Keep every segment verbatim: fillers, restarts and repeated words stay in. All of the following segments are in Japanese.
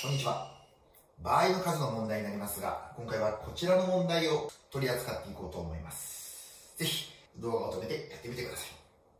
こんにちは。場合の数の問題になりますが、今回はこちらの問題を取り扱っていこうと思います。ぜひ動画を止めてやってみてくださ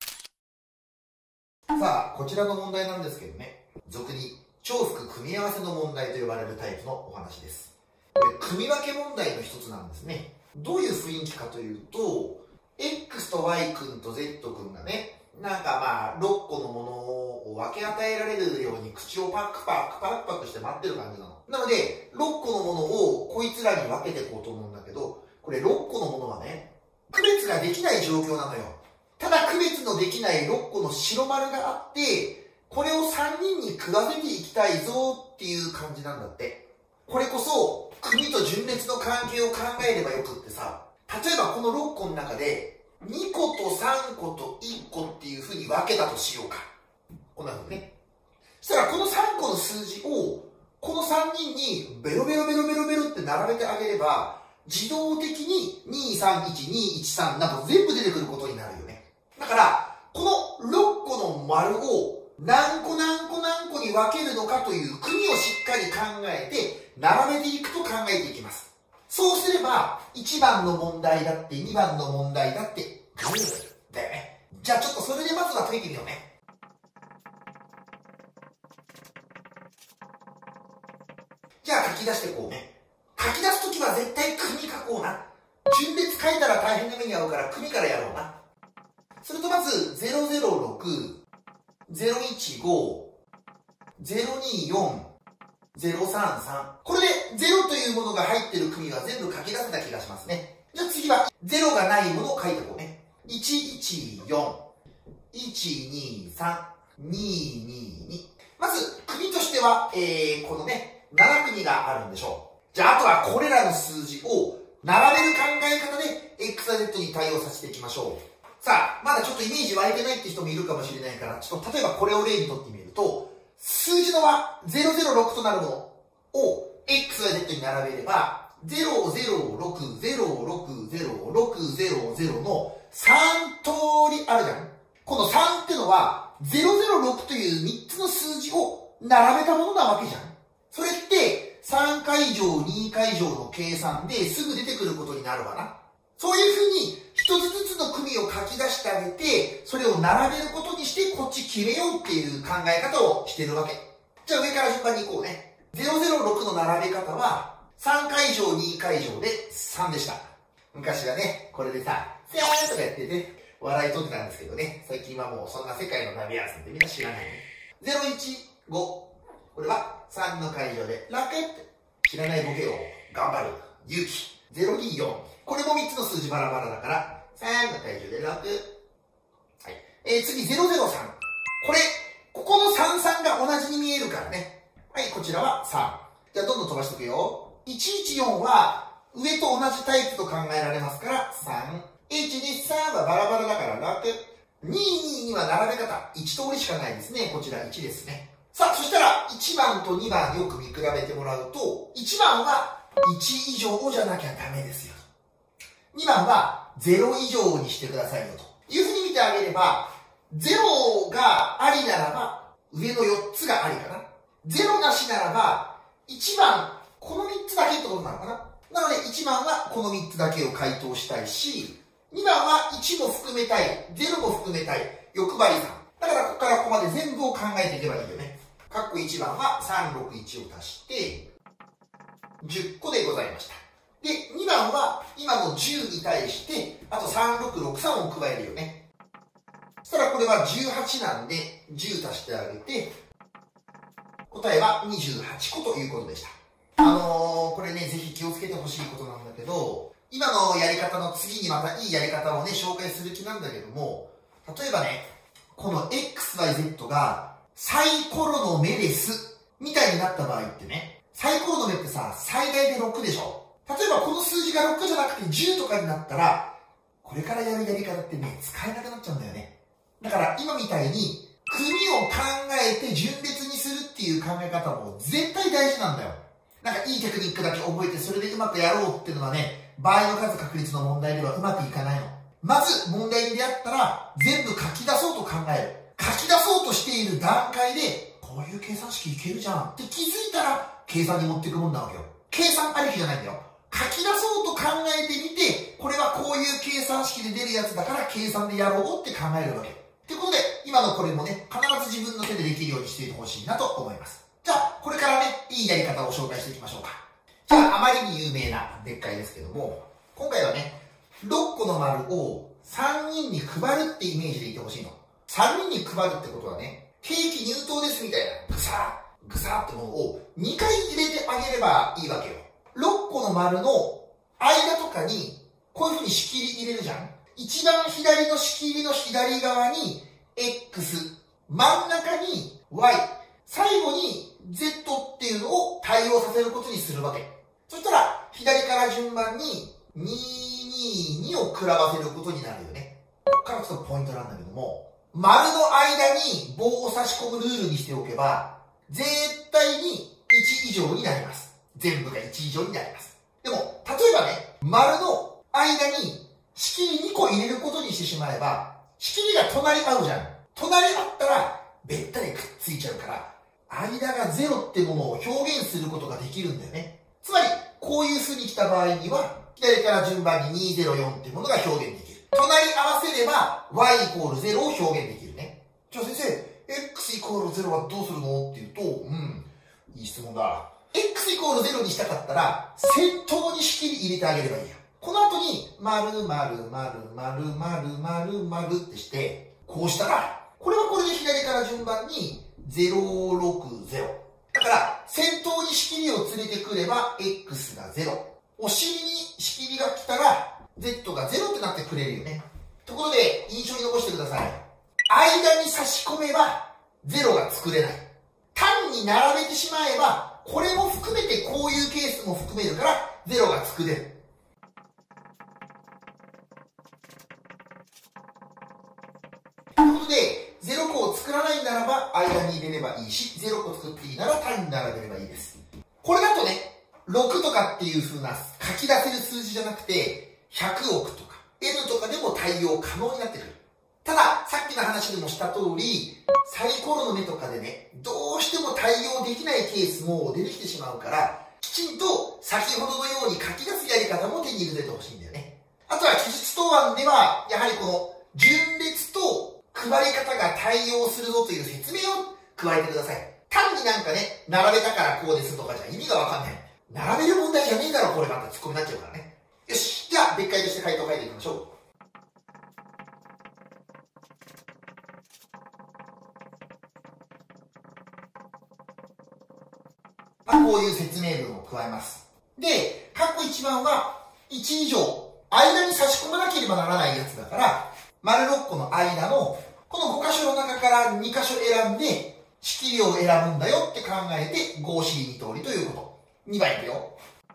い。さあ、こちらの問題なんですけどね、俗に重複組み合わせの問題と呼ばれるタイプのお話です。これ、組み分け問題の一つなんですね。どういう雰囲気かというと、X と Y 君と Z 君がね、なんかまあ、ろっこのものを分け与えられるように口をパクパクパクパクして待ってる感じなの。なので、ろっこのものをこいつらに分けていこうと思うんだけど、これろっこのものはね、区別ができない状況なのよ。ただ区別のできないろっこの白丸があって、これをさんにんに食わせていきたいぞっていう感じなんだって。これこそ、組と順列の関係を考えればよくってさ、例えばこのろっこの中で、にことさんこといっこっていう風に分けたとしようか。こんな風にね。そしたらこのさんこの数字を、このさんにんにベロベロベロベロベロって並べてあげれば、自動的ににさんいちにいちさんなど全部出てくることになるよね。だから、このろっこの丸を何個何個何個に分けるのかという組をしっかり考えて、並べていくと考えていきます。そうすれば、いちばんの問題だって、にばんの問題だって、グーだよね。じゃあちょっとそれでまずは解いてみようね。じゃあ書き出していこうね。書き出すときは絶対組書こうな。順列書いたら大変な目に遭うから組からやろうな。それとまず、ゼロゼロろく、ゼロいちご、ゼロによん、ゼロさんさん。これでゼロというものが入ってる組は全部書き出せた気がしますね。じゃあ次はゼロがないものを書いていこうね。いちいちよん、いちにさん、ににに。まず、組としては、えー、このね、なな組があるんでしょう。じゃああとはこれらの数字を並べる考え方で エックスワイゼット に対応させていきましょう。さあ、まだちょっとイメージ湧いてないって人もいるかもしれないから、ちょっと例えばこれを例にとってみると、数字の和ゼロゼロろくとなるものを エックスワイゼット に並べれば、ゼロゼロろく、ゼロろくゼロ、ろくゼロゼロのさん通りあるじゃん。このさんってのは、ゼロゼロろくというみっつの数字を並べたものなわけじゃん。それって、さんかい乗、にかい乗の計算ですぐ出てくることになるわな。そういうふうに、一つずつの組を書き出してあげて、それを並べることにしてこっち決めようっていう考え方をしてるわけ。じゃあ上から順番に行こうね。ゼロゼロろくの並べ方は、さんかい乗、にかい乗でさんでした。昔はね、これでさ、せーんとかやってね、笑い取ってたんですけどね、最近はもうそんな世界のナビアースってみんな知らないね。ゼロいちご。これはさんの階乗で楽って知らないボケを頑張る勇気。ゼロによん。これもみっつの数字バラバラだから、さんの階乗でろく。はい。えー、次、ゼロゼロさん。これ、ここのさんさんが同じに見えるからね。はい、こちらはさん。じゃあ、どんどん飛ばしていくよ。いちいちよんは、上と同じタイプと考えられますから、さん。いちにさんはバラバラだからろく。ににには並べ方、いち通りしかないですね。こちらいちですね。さあ、そしたら、いちばんとにばんよく見比べてもらうと、いちばんはいち以上じゃなきゃダメですよ。にばんはゼロ以上にしてくださいよというふうに見てあげれば、ゼロがありならば上のよっつがありかな。ゼロなしならばいちばんこのみっつだけってことなのかな。なのでいちばんはこのみっつだけを回答したいし、にばんはいちも含めたい、ゼロも含めたい、欲張りさん。だからここからここまで全部を考えていけばいいよね。括弧いちばんはさんろくいちを足してじゅっこでございました。で、にばんは今のじゅうに対して、あとさんろくろくさんを加えるよね。そしたらこれはじゅうはちなんで、じゅう足してあげて、答えはにじゅうはちこということでした。あのー、これね、ぜひ気をつけてほしいことなんだけど、今のやり方の次にまたいいやり方をね、紹介する気なんだけども、例えばね、この エックスワイゼット がサイコロの目です、みたいになった場合ってね、サイコロの目ってさ、最大でろくでしょ。例えばこの数字がろくじゃなくてじゅうとかになったら、これからやるやり方ってね、使えなくなっちゃうんだよね。だから今みたいに、組を考えて順列にするっていう考え方も絶対大事なんだよ。なんかいいテクニックだけ覚えてそれでうまくやろうっていうのはね、場合の数確率の問題ではうまくいかないの。まず問題に出会ったら全部書き出そうと考える。書き出そうとしている段階で、こういう計算式いけるじゃんって気づいたら、 計算に持っていくもんなわけよ。計算ありきじゃないんだよ。書き出そうと考えてみて、これはこういう計算式で出るやつだから計算でやろうって考えるわけ。ってことで、今のこれもね、必ず自分の手でできるようにしていてほしいなと思います。じゃあ、これからね、いいやり方を紹介していきましょうか。じゃあ、あまりに有名な別解ですけども、今回はね、ろっこの丸をさんにんに配るってイメージでいてほしいの。さんにんに配るってことはね、ケーキ入刀ですみたいな、ぐさー、ぐさーってものをにかい入れてあげればいいわけよ。ろっこの丸の間とかに、こういう風に仕切り入れるじゃん。一番左の仕切りの左側に X、真ん中に Y、最後に Z っていうのを対応させることにするわけ。そしたら、左から順番ににににを比ばせることになるよね。ここからちょっとポイントなんだけども、丸の間に棒を差し込むルールにしておけば、絶対にいち以上になります。全部がいち以上になります。でも、例えばね、丸の間に仕切りにこ入れることにしてしまえば、仕切りが隣り合うじゃん。隣り合ったら、べったりくっついちゃうから、間がゼロってものを表現することができるんだよね。つまり、こういう風に来た場合には、左から順番ににひゃくよんっていうものが表現できる。隣り合わせれば、y イコールゼロを表現できるね。じゃあ先生、x イコールゼロはどうするのっていうと、うん、いい質問だ。x イコールゼロにしたかったら、先頭に仕切り入れてあげればいいや。この後に、丸々丸々丸々丸々ってして、こうしたら、これはこれで左から順番にゼロろくゼロ。だから、先頭に仕切りを連れてくれば、x がゼロ。お尻に仕切りが来たら、z がゼロってなってくれるよね。ところで、印象に残してください。間に差し込めば、ゼロが作れない。単に並べてしまえば、これも含めてこういうケースも含めるから、ゼロが作れる。ということで、ゼロ個を作らないならば、間に入れればいいし、ゼロ個作っていいなら単に並べればいいです。これだとね、ろくとかっていう風な書き出せる数字じゃなくて、ひゃくおくとか、N とかでも対応可能になってくる。ただ、さっきの話でもした通り、サイコロの目とかでね、どうしても対応できないケースも出てきてしまうから、きちんと先ほどのように書き出すやり方も手に入れてほしいんだよね。あとは記述答案では、やはりこの順列と配り方が対応するぞという説明を加えてください。単になんかね、並べたからこうですとかじゃ意味がわかんない。並べる問題じゃねえだろ、これがってツッコミになっちゃうからね。よし。じゃあ、別解として回答を書いていきましょう。まあ、こういう説明文を加えます。で、括弧いちばんはいち以上、間に差し込まなければならないやつだから、丸ろっこの間の、このご箇所の中からに箇所選んで、仕切りを選ぶんだよって考えて、ごしりに通りということ。にばんいくよ。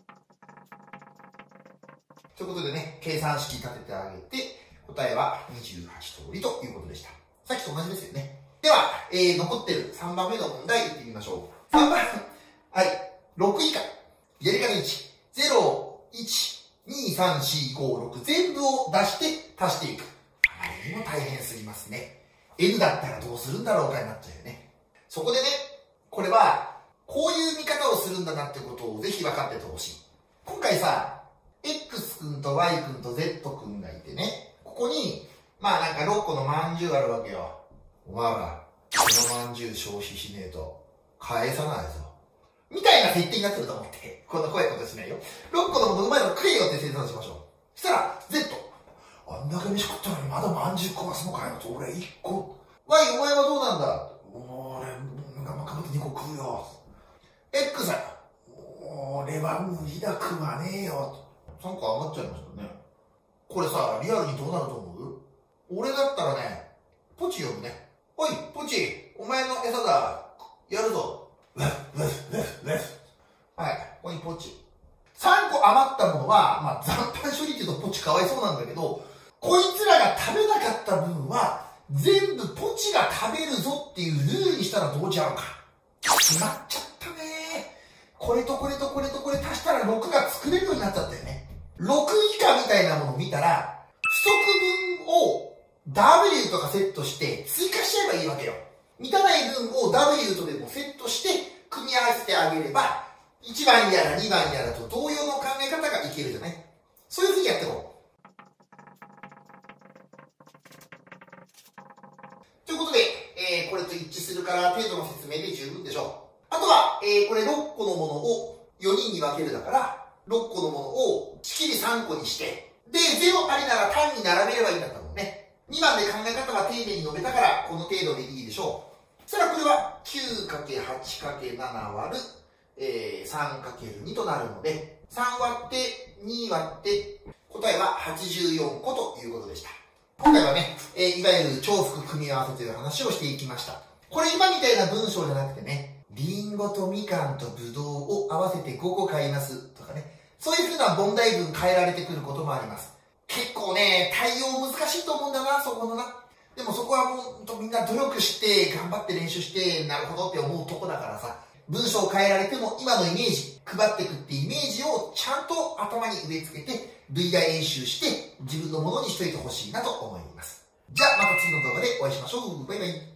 ということでね、計算式立ててあげて、答えはにじゅうはち通りということでした。さっきと同じですよね。では、えー、残ってるさんばんめの問題いってみましょう。さんばん。はい。ろく以下。左からいち。ゼロ、いち、に、さん、し、ご、ろく全部を出して足していく。あまりにも大変すぎますね。N だったらどうするんだろうかになっちゃうよね。そこでね、これは、こういう見方をするんだなってことをぜひ分かっててほしい。今回さ、X 君と Y 君と Z 君がいてね、ここに、まあなんかろっこのまんじゅうあるわけよ。お前ら、このまんじゅう消費しねえと、返さないぞ。みたいな設定になってると思って、こんな怖いことしないよ。ろっこのものうまいの食えよって生産しましょう。そしたら、Z。あんだけ飯食ったのにまだまんじゅう個はすのかよと、俺いっこ。Y、お前はどうなんだ俺、我慢かぶってにこ食うよ。X さん。俺は無理だ、食わねえよ。さんこ余っちゃいましたね。これさ、リアルにどうなると思う？俺だったらね、ポチ呼ぶね。おい、ポチ、お前の餌だ。やるぞ。ウェフ、ウェフ、ウェフ、ウェフ。はい、ここにポチ。さんこ余ったものは、まあ、残飯処理って言うとポチかわいそうなんだけど、こいつらが食べなかった分は、全部ポチが食べるぞっていうルールにしたらどうちゃうか。決まっちゃったね。これとこれとこれとこれ足したらろくが作れるようになっちゃったよね。ろく以下みたいなものを見たら、不足分を ダブリュー とかセットして追加しちゃえばいいわけよ。満たない分を ダブリュー とでもセットして組み合わせてあげれば、 いちばんやらにばんやらと同様の考え方がいけるじゃない。そういうふうにやっていこう。ということで、えー、これと一致するから程度の説明で十分でしょう。あとは、えー、これろっこのものをよにんに分けるだから、ろっこのものを式にさんこにして、で、ゼロありなら単に並べればいいんだったもんね。にばんで考え方は丁寧に述べたから、この程度でいいでしょう。そしたらこれは きゅうかけるはちかけるなな 割る、えー、さんかけるに となるので、さん割ってに割って答えははちじゅうよんこということでした。今回はね、えー、いわゆる重複組み合わせという話をしていきました。これ今みたいな文章じゃなくてね、リンゴとみかんとぶどうを合わせてごこ買いますとかね、そういうふうな問題文変えられてくることもあります。結構ね、対応難しいと思うんだな、そこのな。でもそこはもうみんな努力して頑張って練習してなるほどって思うとこだからさ、文章を変えられても今のイメージ配っていくっていうイメージをちゃんと頭に植え付けて類題演習して自分のものにしといてほしいなと思います。じゃあまた次の動画でお会いしましょう。バイバイ。